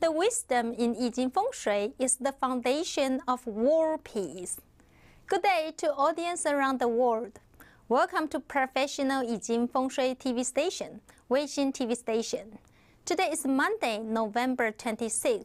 The wisdom in I Ching Feng Shui is the foundation of world peace. Good day to audience around the world. Welcome to Professional I Ching Feng Shui TV station, Weixin TV station. Today is Monday, November 26,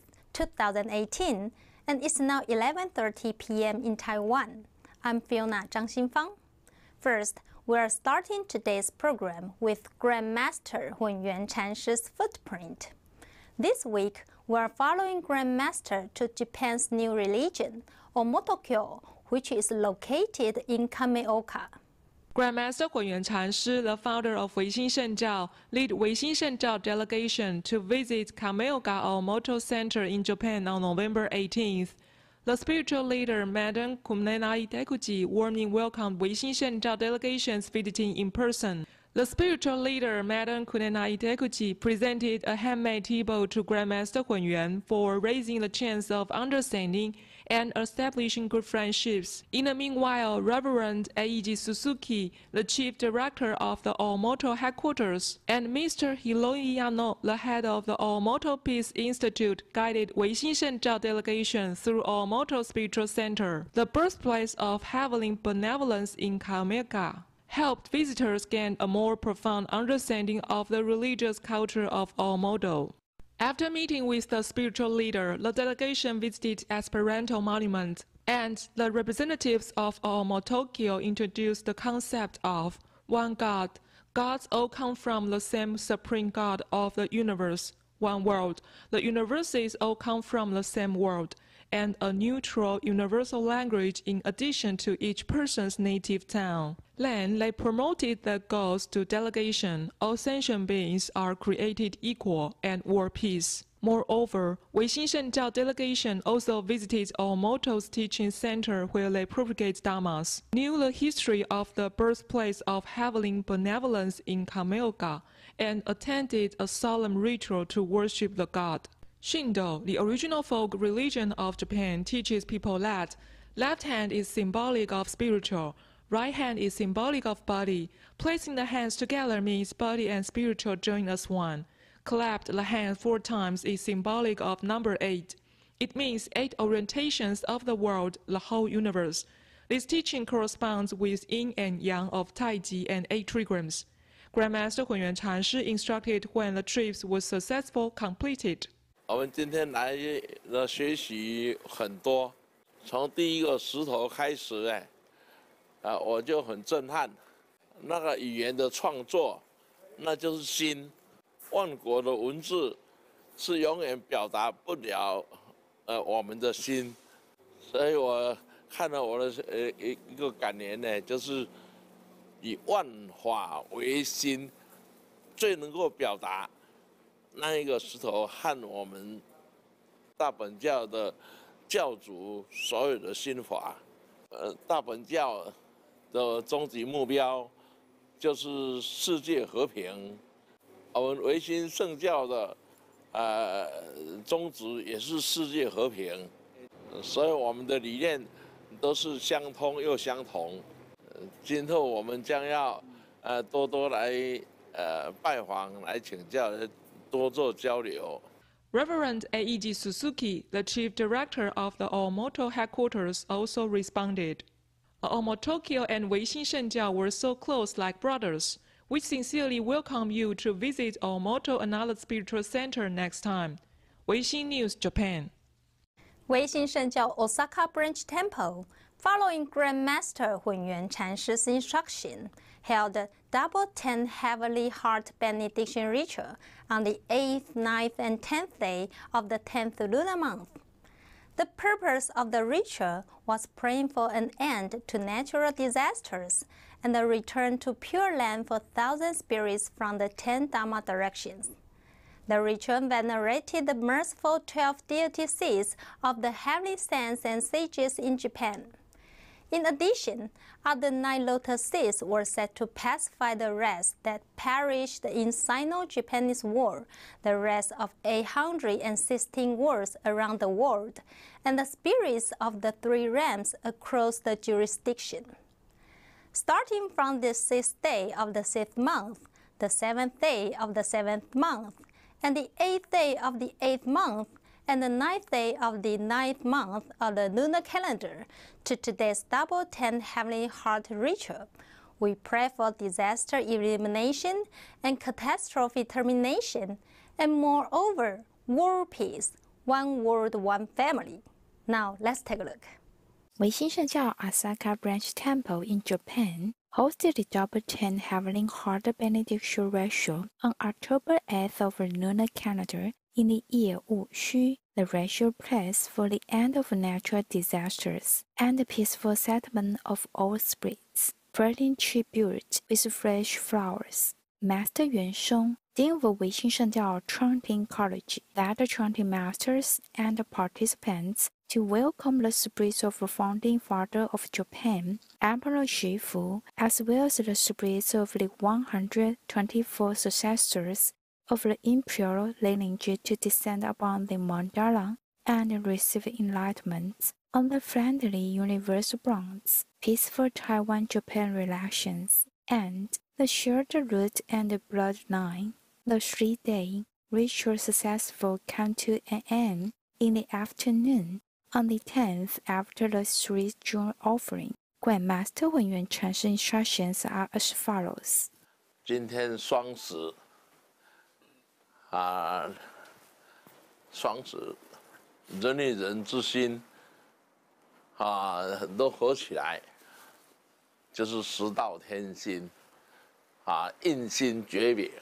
2018, and it's now 11:30 p.m. in Taiwan. I'm Fiona Zhang Xinfang. First, we are starting today's program with Grandmaster Hunyuan Chanshi's footprint. This week, we are following Grandmaster to Japan's new religion, Omotokyo, which is located in Kameoka. Grandmaster Hunyuan Chanshi, the founder of Weixin Shengjiao, led Weixin Shengjiao delegation to visit Kameoka Omoto Center in Japan on November 18th. The spiritual leader, Madam Kunenai Dekuji, warmly welcomed Weixin Shengjiao delegations visiting in person. The spiritual leader, Madam Kunenai Dekuji, presented a handmade tea-bowl to Grandmaster Hunyuan for raising the chance of understanding and establishing good friendships. In the meanwhile, Reverend Eiji Suzuki, the chief director of the Omoto headquarters, and Mr. Hiroi Yano, the head of the Omoto Peace Institute, guided Weixin Shengjiao delegation through Omoto Spiritual Center, the birthplace of heavenly benevolence in Kameoka, helped visitors gain a more profound understanding of the religious culture of Omoto. After meeting with the spiritual leader, the delegation visited Esperanto Monument, and the representatives of Omotokyo introduced the concept of one God. Gods all come from the same supreme God of the universe, one world. The universes all come from the same world, and a neutral universal language in addition to each person's native tongue. Then they promoted the goals to delegation. All sentient beings are created equal and world peace. Moreover, Weixin Shengjiao delegation also visited Omoto's teaching center where they propagate dhammas, knew the history of the birthplace of heavenly benevolence in Kameoka, and attended a solemn ritual to worship the god. Shindo, the original folk religion of Japan, teaches people that left hand is symbolic of spiritual, right hand is symbolic of body. Placing the hands together means body and spiritual join as one. Clapped the hand 4 times is symbolic of number 8. It means 8 orientations of the world, the whole universe. This teaching corresponds with yin and yang of Taiji and 8 trigrams. Grandmaster Hunyuan Chanshi instructed when the trips were successful completed. 我们今天来的学习很多，从第一个石头开始，我就很震撼。那个语言的创作，那就是心。万国的文字是永远表达不了我们的心，所以我看了我的一个感言呢，就是以万法为心，最能够表达。 那一个石头和我们大本教的教主所有的心法，大本教的终极目标就是世界和平，我们维新圣教的宗旨也是世界和平，所以我们的理念都是相通又相同。今后我们将要多多来拜访来请教。 Reverend Eiji Suzuki, the chief director of the Omoto headquarters, also responded. Omotokyo and Weixin Shengjiao were so close like brothers. We sincerely welcome you to visit Omoto Another Spiritual Center next time. Weixin News, Japan. Weixin Shengjiao Osaka Branch Temple, following Grandmaster Hunyuan Chanshi's instruction, held a double 10 Heavenly Heart benediction ritual on the 8th, 9th, and 10th day of the 10th lunar month. The purpose of the ritual was praying for an end to natural disasters and a return to Pure Land for 1,000 spirits from the 10 Dharma directions. The ritual venerated the merciful 12 deity seats of the heavenly saints and sages in Japan. In addition, other 9 lotus seeds were set to pacify the rest that perished in Sino-Japanese War, the rest of 816 wars around the world, and the spirits of the 3 realms across the jurisdiction. Starting from the 6th day of the 6th month, the 7th day of the 7th month, and the 8th day of the 8th month, and the 9th day of the 9th month of the lunar calendar to today's Double 10 Heavenly Heart ritual. We pray for disaster elimination and catastrophe termination, and moreover, world peace, one world, one family. Now, let's take a look. 维新圣教 Osaka Branch Temple in Japan hosted the Double 10 Heavenly Heart Benediction Ritual on October 8th of the lunar calendar in the year Wu Xu, the ritual prays for the end of natural disasters and the peaceful settlement of all spirits, spreading tribute with fresh flowers. Master Yuan Sheng, Dean of 维新圣教 Chanting College, led the chanting masters and participants to welcome the spirits of the founding father of Japan, Emperor Shifu, as well as the spirits of the 124 successors of the imperial lineage to descend upon the mandala and receive enlightenment on the friendly universal bonds, peaceful Taiwan-Japan relations, and the shared root and bloodline. The 3-day ritual successful came to an end in the afternoon on the 10th after the 3 June offering. Grandmaster 文元禅师 instructions are as follows. 今天双十双十，人与人之心都合起来，就是十道天心印心诀柄。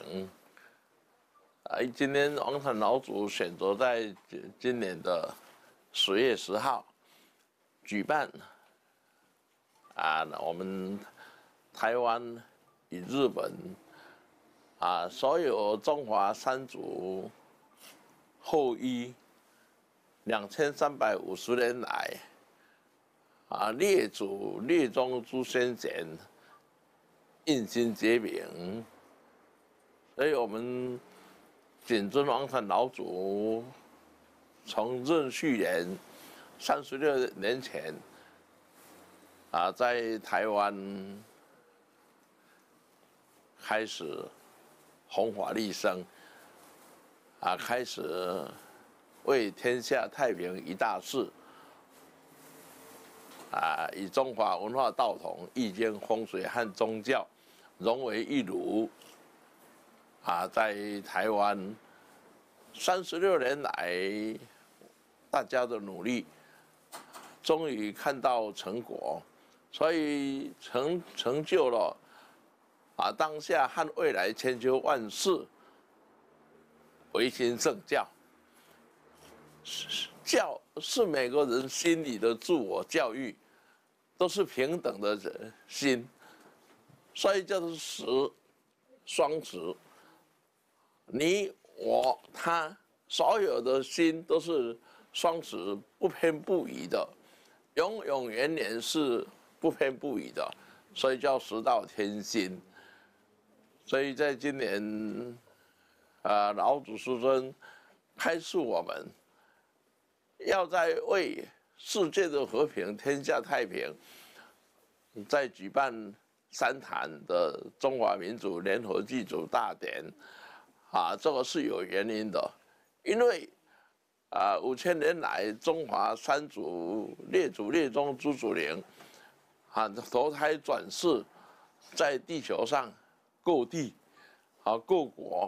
今天王禅老祖选择在今年的10月10号举办我们台湾与日本所有中华三族后裔2350年来列祖列宗诸先贤印心结名，所以我们谨遵王禅老祖从壬戌年36年前在台湾开始弘法利生开始为天下太平一大事以中华文化道统、易经、风水和宗教融为一炉在台湾36年来，大家的努力终于看到成果，所以成就了当下和未来千秋万世维新圣教。教是每个人心里的自我教育，都是平等的心，所以叫做十双十。你我他所有的心都是双十，不偏不倚的，永永远远是不偏不倚的，所以叫十道天心。所以在今年，老祖师尊开示我们，要在为世界的和平、天下太平，在举办3坛的中华民族联合祭祖大典。这个是有原因的，因为5000年来中华三族列祖列宗诸祖灵投胎转世，在地球上各地各国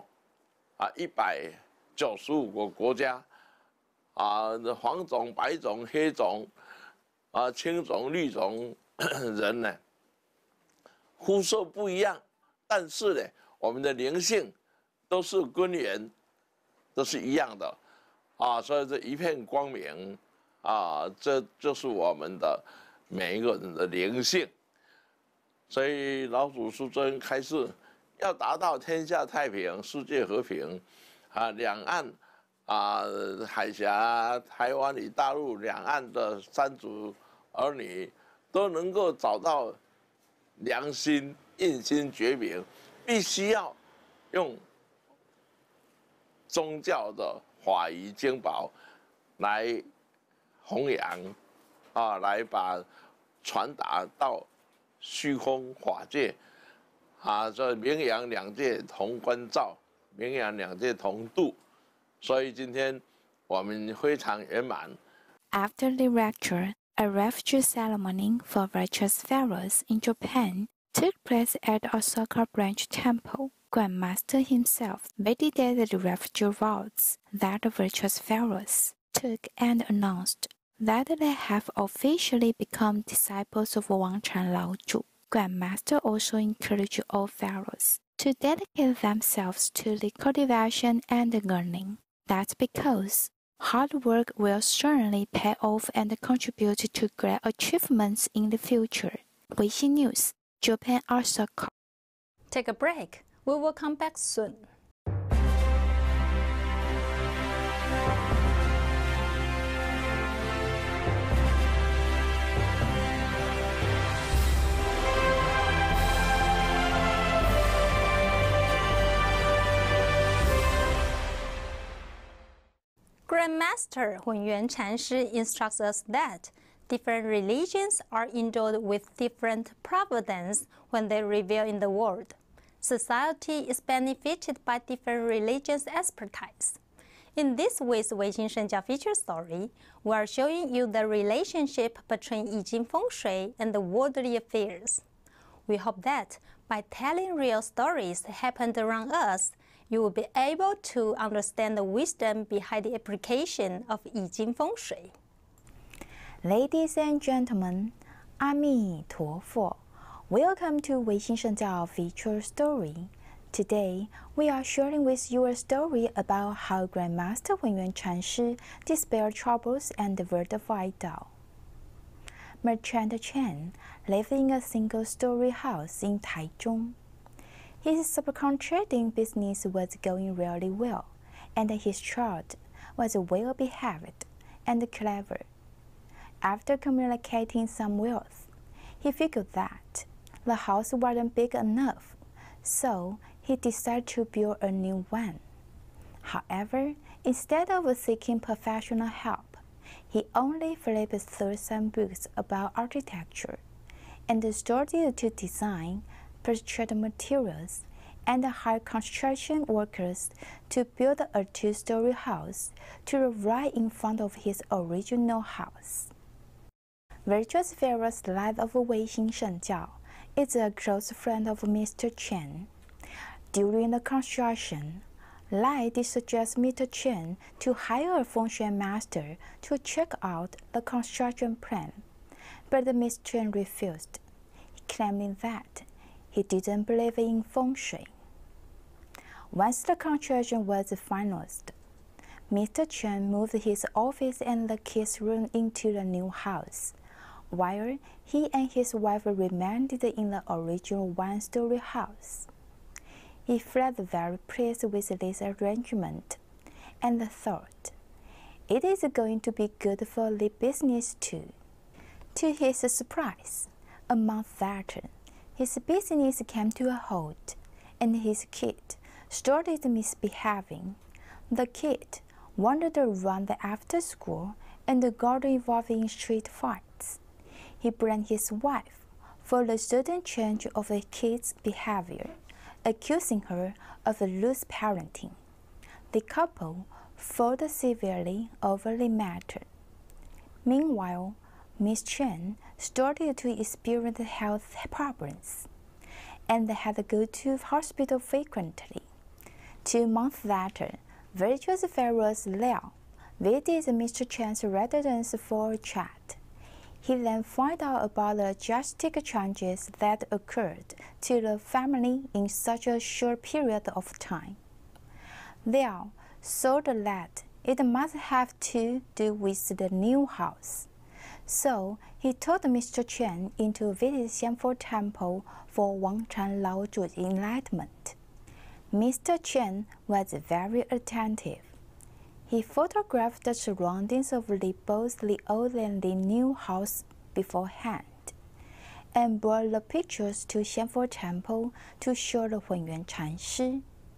195个国家黄种、白种、黑种青种、绿种人呢，肤色不一样，但是呢，我们的灵性都是根源，都是一样的所以这一片光明这就是我们的每一个人的灵性。所以老祖师尊开示，要达到天下太平、世界和平两岸海峡、台湾与大陆两岸的三族儿女都能够找到良心、印心诀柄，必须要用宗教的法仪经宝来弘扬来把传达到虚空法界这明阳两界同关照，明阳两界同度。所以今天我们非常圆满。 After the lecture, a refuge ceremony for virtuous pharaohs in Japan took place at Osaka Branch Temple. Grandmaster himself validated the refuge vows that the virtuous pharaohs took and announced that they have officially become disciples of Wang Chan Laozhu. Grandmaster also encouraged all pharaohs to dedicate themselves to the cultivation and learning. That's because hard work will certainly pay off and contribute to great achievements in the future. Weixin News, Japan Osaka. Take a break. We will come back soon. Grandmaster Hunyuan Chanshi instructs us that different religions are endowed with different providence when they reveal in the world. Society is benefited by different religions' expertise. In this week's Weixin Shenjiao feature story, we are showing you the relationship between Yijing Feng Shui and the worldly affairs. We hope that by telling real stories happened around us, you will be able to understand the wisdom behind the application of Yijing Feng Shui. Ladies and gentlemen, Ami Tuofo. Welcome to Weixin Shenjiao feature story. Today, we are sharing with you a story about how Grandmaster Hunyuan Chanshi dispelled troubles and verified Dao. Merchant Chen lived in a single-story house in Taichung. His subcontracting business was going really well, and his child was well-behaved and clever. After accumulating some wealth, he figured that the house wasn't big enough, so he decided to build a new one. However, instead of seeking professional help, he only flipped through some books about architecture and started to design, purchase materials, and hire construction workers to build a two-story house to right in front of his original house. Virtuous Pharaoh's Light of Weixin Shenjiao is a close friend of Mr. Chen. During the construction, Light suggests Mr. Chen to hire a feng shui master to check out the construction plan, but Mr. Chen refused, claiming that he didn't believe in feng shui. Once the construction was finalized, Mr. Chen moved his office and the kids' room into the new house, while he and his wife remained in the original one-story house. He felt very pleased with this arrangement and thought, it is going to be good for the business too. To his surprise, a month later, his business came to a halt, and his kid started misbehaving. The kid wandered around after school and got involved in street fights. He blamed his wife for the sudden change of the kid's behavior, accusing her of loose parenting. The couple fought severely over the matter. Meanwhile, Miss Chen started to experience health problems and had to go to hospital frequently. 2 months later, Virtuous Pharaoh's Liao visited Mr. Chen's residence for a chat. He then found out about the drastic changes that occurred to the family in such a short period of time. Liao saw that it must have to do with the new house. So he told Mr. Chen into visit Xianfo Temple for Wang Chan Laozhu's enlightenment. Mr. Chen was very attentive. He photographed the surroundings of both the old and the new house beforehand, and brought the pictures to Xianfo Temple to show the Hunyuan Chanshi.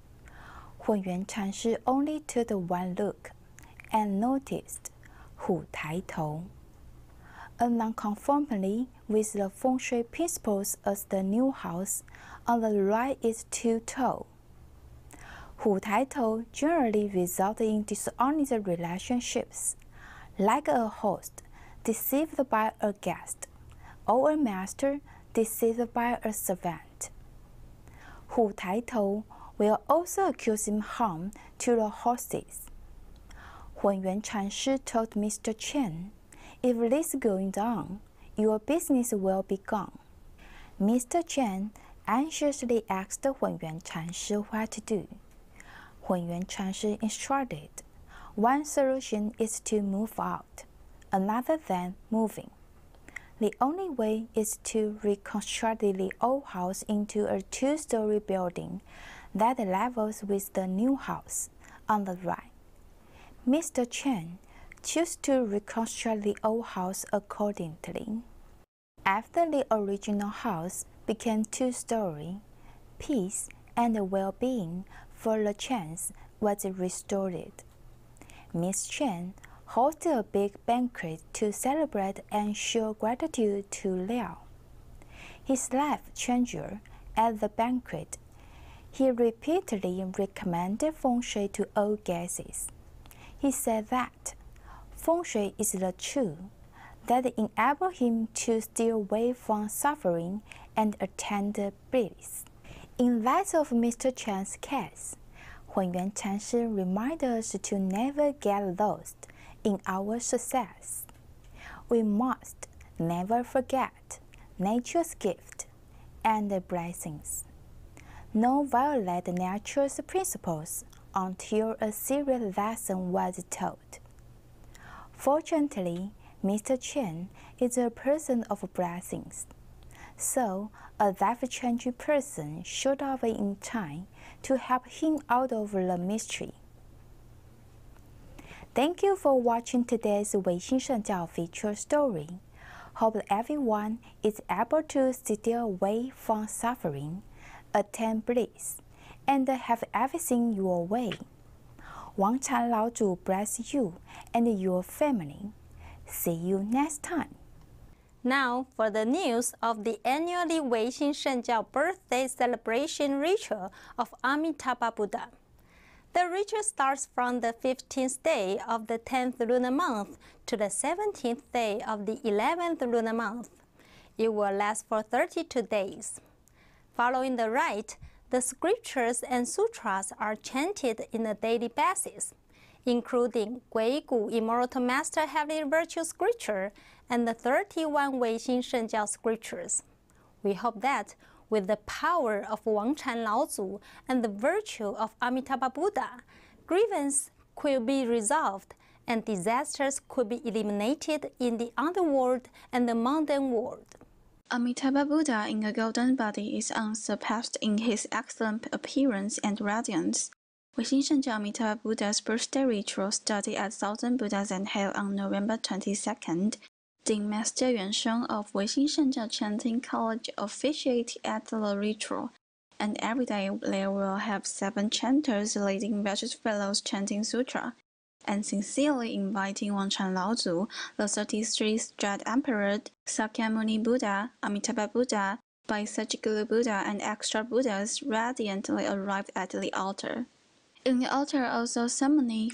Hunyuan Chanshi only took one look and noticed Hu Tai Tou, a nonconformity with the feng shui principles as the new house on the right is too tall. 虎抬头 generally result in dishonest relationships, like a host deceived by a guest, or a master deceived by a servant. 虎抬头 will also accuse him harm to the horses. 混元禅师 told Mr. Chen, "If this going on, your business will be gone." Mr. Chen anxiously asked 混元禅师 what to do. 混元禅师 instructed, "One solution is to move out, another than moving. The only way is to reconstruct the old house into a two-story building that levels with the new house on the right." Mr. Chen chose to reconstruct the old house accordingly. After the original house became two-story, peace and well-being for the Chens was restored. Miss Chen hosted a big banquet to celebrate and show gratitude to Liao. His life changer at the banquet, he repeatedly recommended feng shui to all guests. He said that feng shui is the tool that enables him to steer away from suffering and attain bliss. In light of Mr. Chen's case, 混元禅师 reminds us to never get lost in our success. We must never forget nature's gift and blessings. Nor violate nature's principles until a serious lesson was taught. Fortunately, Mr. Chen is a person of blessings, so a life-changing person showed up in time to help him out of the mystery. Thank you for watching today's 唯心圣教 feature story. Hope everyone is able to steer away from suffering, attain bliss, and have everything your way. 王禅老祖 bless you and your family. See you next time. Now for the news of the annually 维新圣教 birthday celebration ritual of Amitabha Buddha. The ritual starts from the 15th day of the 10th lunar month to the 17th day of the 11th lunar month. It will last for 32 days. Following the rite, the scriptures and sutras are chanted in a daily basis, including 鬼谷 Immortal Master Heavenly Virtue Scripture and the 31 维新圣教 scriptures. We hope that with the power of Wang Chan Lao Zu and the virtue of Amitabha Buddha, grievances could be resolved and disasters could be eliminated in the underworld and the mundane world. Amitabha Buddha in a golden body is unsurpassed in his excellent appearance and radiance. 维新圣教 Amitabha Buddha's birthday ritual started at Thousand Buddhas and held on November 22nd. The Master Yuan Sheng of 维新圣教 Chanting College officiated at the ritual, and every day they will have 7 chanters leading various fellows chanting sutra, and sincerely inviting Wang Chan Lao Zu, the 33rd Emperor, Sakyamuni Buddha, Amitabha Buddha, Baisakhi Guru Buddha, and extra Buddhas radiantly arrived at the altar. In the altar also summoning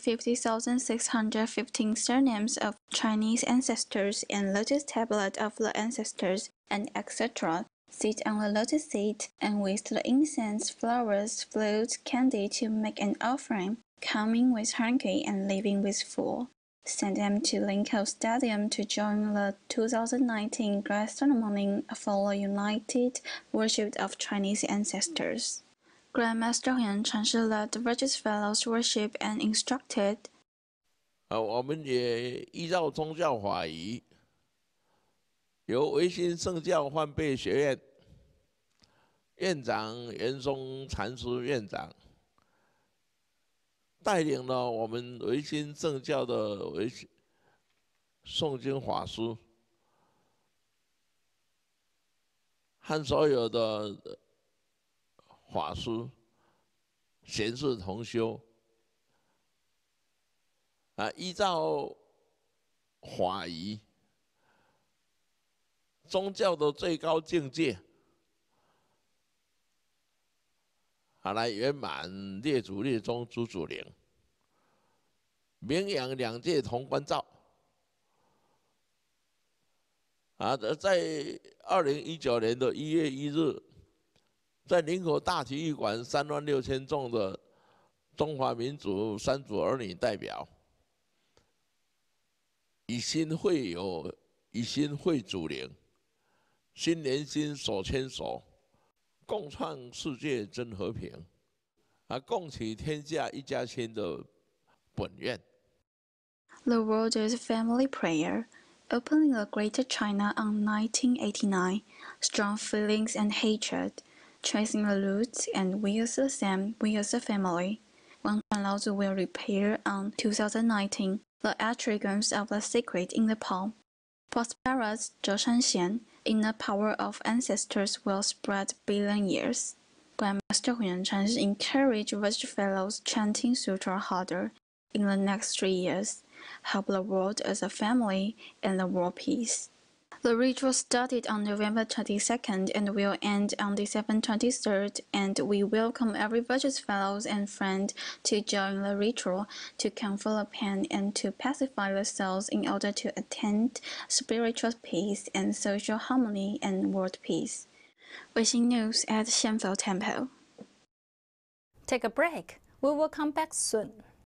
50,615 surnames of Chinese ancestors and lotus tablet of the ancestors, and etc. Sit on the lotus seat and with the incense, flowers, fruits, candy to make an offering, coming with hungry and leaving with full. Send them to Linkou Stadium to join the 2019 grand ceremony for the united worship of Chinese ancestors. Grandmaster Huyan Chanshi led the virtuous fellows worship and instructed. 我们也依照宗教法仪，由维新圣教换备学院院长袁松禅师院长带领了我们维新圣教的诵经法师和所有的法师、贤士同修，依照法仪，宗教的最高境界， 来圆满列祖列宗诸祖灵，名扬两界同关照。在2019年的1月1日，在林口大体育馆36000众的中华民族三族儿女代表，以心会友，以心会祖灵，心连心，手牵手，共创世界真和平，共取天下一家亲的本愿。 The World's Family Prayer, opening the Greater China on 1989, strong feelings and hatred, tracing the roots, and we as the same, we as a family. Wangshan Laozu will repair on 2019 the attributes of the sacred in the palm. Prosperous Zhe Shanxian, in the power of ancestors will spread billion years. Grandmaster Hunyuan Chanshi encouraged village fellows chanting sutra harder in the next 3 years, help the world as a family and the world peace. The ritual started on November 22nd and will end on December 23rd, and we welcome every virtuous fellows and friend to join the ritual, to confer the pain and to pacify the souls in order to attain spiritual peace and social harmony and world peace. Weixin News at Xianfo Temple. Take a break. We will come back soon.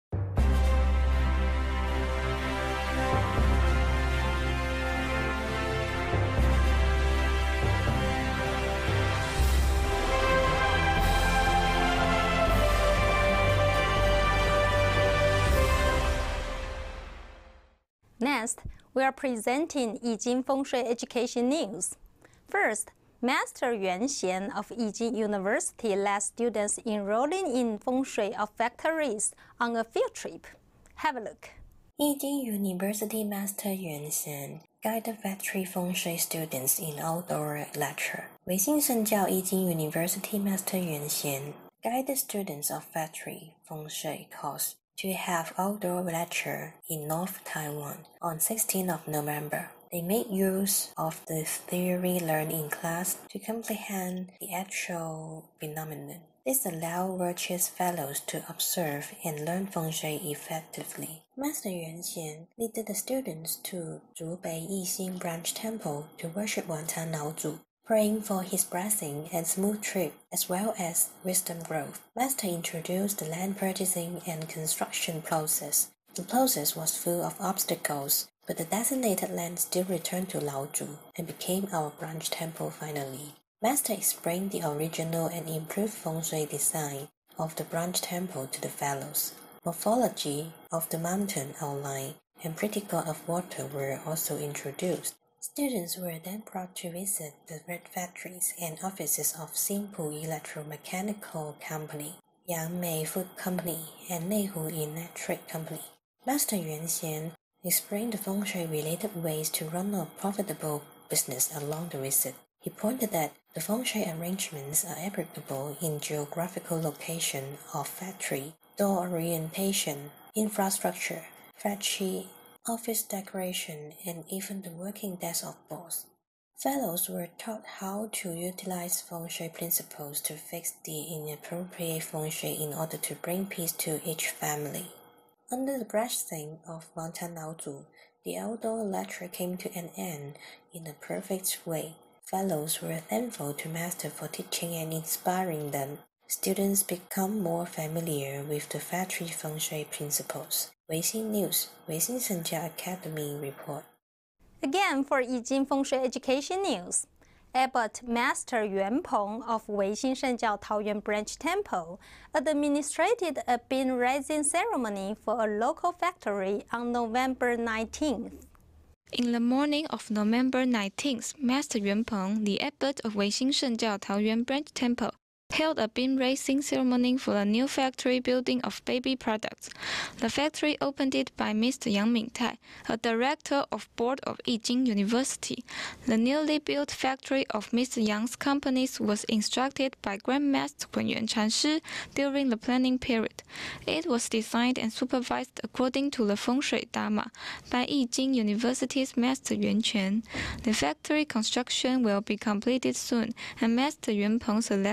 Next, we are presenting Yijing Feng Shui Education News. First, Master Yuan Xian of Yijing University led students enrolling in Feng Shui of factories on a field trip. Have a look. Yijing University Master Yuan Xian guided factory Feng Shui students in outdoor lecture. Weixin Shengjiao Yijing University Master Yuan Xian guided students of factory Feng Shui course to have outdoor lecture in North Taiwan on 16th of November. They made use of the theory learned in class to comprehend the actual phenomenon. This allowed virtuous fellows to observe and learn Feng Shui effectively. Master Yuan Xian led the students to Zhubei Yixing Branch Temple to worship Wantan Laozu, praying for his blessing and smooth trip, as well as wisdom growth. Master introduced the land purchasing and construction process. The process was full of obstacles, but the designated land still returned to Laozu and became our branch temple finally. Master explained the original and improved Feng Shui design of the branch temple to the fellows. Morphology of the mountain outline and pretty god of water were also introduced. Students were then brought to visit the red factories and offices of Xinpu Electromechanical Company, Yangmei Food Company, and Neihu Electric Company. Master Yuan Xian explained the Feng Shui-related ways to run a profitable business along the visit. He pointed that the Feng Shui arrangements are applicable in geographical location of factory, door orientation, infrastructure, factory, office decoration, and even the working desk of boss. Fellows were taught how to utilize Feng Shui principles to fix the inappropriate Feng Shui in order to bring peace to each family. Under the blessing of Wantan Laozu, the outdoor lecture came to an end in a perfect way. Fellows were thankful to Master for teaching and inspiring them. Students become more familiar with the factory Feng Shui principles. Weixin News, Weixin Shengjiao Academy report. Again, for Yijing Feng Shui Education News, Abbot Master Yuan Peng of Weixin Shengjiao Taoyuan Branch Temple administered a bean raising ceremony for a local factory on November 19th. In the morning of November 19th, Master Yuan Peng, the abbot of Weixin Shengjiao Taoyuan Branch Temple, held a bean raising ceremony for the new factory building of baby products. The factory opened it by Mr. Yang Mingtai, a director of board of Yijing University. The newly built factory of Mr. Yang's companies was instructed by Grandmaster Hunyuan Chanshi during the planning period. It was designed and supervised according to the Feng Shui Dharma by Yijing University's Master Yuan Quan. The factory construction will be completed soon, and Master Yuan Peng selected and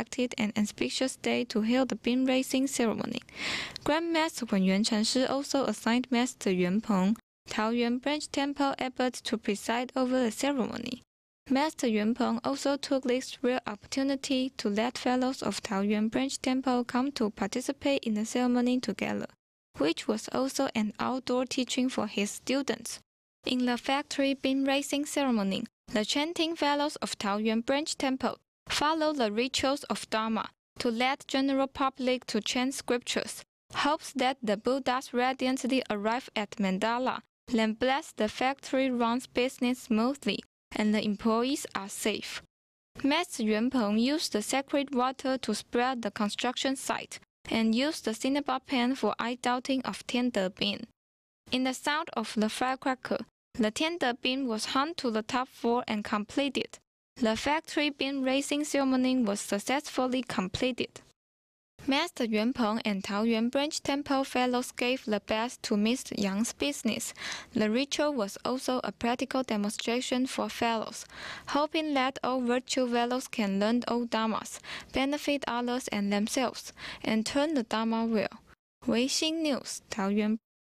an auspicious day to hold the bean raising ceremony. Grandmaster Hunyuan Chanshi also assigned Master Yuan Peng, Taoyuan Branch Temple abbot, to preside over the ceremony. Master Yuan Peng also took this rare opportunity to let fellows of Taoyuan Branch Temple come to participate in the ceremony together, which was also an outdoor teaching for his students. In the factory bean raising ceremony, the chanting fellows of Taoyuan Branch Temple follow the rituals of Dharma to let general public to chant scriptures, hopes that the Buddhas radiantly arrive at Mandala, then bless the factory runs business smoothly and the employees are safe. Master Yuan Peng used the sacred water to spread the construction site and used the cinnabar pan for eye-doubting of Tiande Bean. In the sound of the firecracker, the Tiande Bean was hung to the top floor and completed. The factory bean raising ceremony was successfully completed. Master Yuan Peng and Taoyuan Branch Temple fellows gave the best to Mr. Yang's business. The ritual was also a practical demonstration for fellows, hoping that all virtue fellows can learn all dharmas, benefit others and themselves, and turn the dharma well. Weixin News, Taoyuan.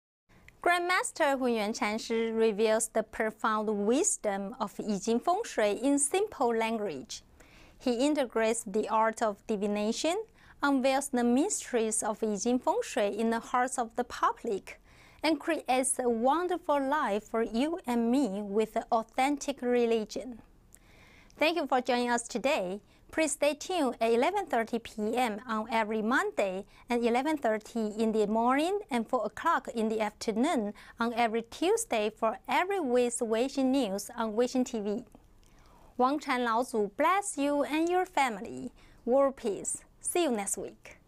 Grandmaster Hunyuan Chanshi reveals the profound wisdom of I Ching Feng Shui in simple language. He integrates the art of divination, unveils the mysteries of I Ching Feng Shui in the hearts of the public, and creates a wonderful life for you and me with the authentic religion. Thank you for joining us today. Please stay tuned at 11:30 p.m. on every Monday and 11:30 in the morning and 4 o'clock in the afternoon on every Tuesday for every week's Weixin News on Weixin TV. Wang Chan Lao Zu bless you and your family. World peace. See you next week.